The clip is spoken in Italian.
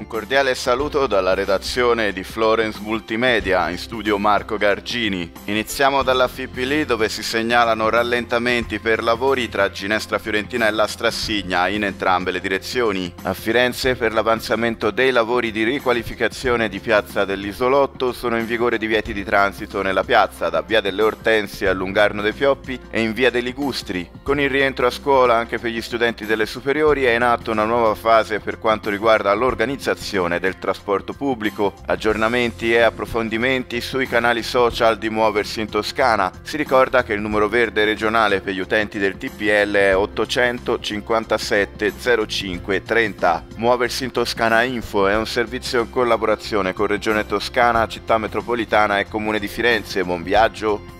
cordiale saluto dalla redazione di Florence Multimedia, in studio Marco Gargini. Iniziamo dalla Fipili, dove si segnalano rallentamenti per lavori tra Ginestra Fiorentina e la Strassigna in entrambe le direzioni. A Firenze, per l'avanzamento dei lavori di riqualificazione di Piazza dell'Isolotto, sono in vigore divieti di transito nella piazza da Via delle Ortensie a Lungarno dei Pioppi e in Via dei Ligustri. Con il rientro a scuola anche per gli studenti delle superiori è in atto una nuova fase per quanto riguarda l'organizzazione del trasporto pubblico, aggiornamenti e approfondimenti sui canali social di Muoversi in Toscana. Si ricorda che il numero verde regionale per gli utenti del TPL è 857 05 30. Muoversi in Toscana Info è un servizio in collaborazione con Regione Toscana, Città Metropolitana e Comune di Firenze. Buon viaggio!